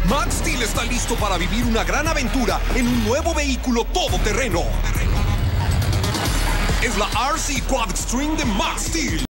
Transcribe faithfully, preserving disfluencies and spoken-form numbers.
Max Steel está listo para vivir una gran aventura en un nuevo vehículo todoterreno. Es la R C Quad Extreme de Max Steel.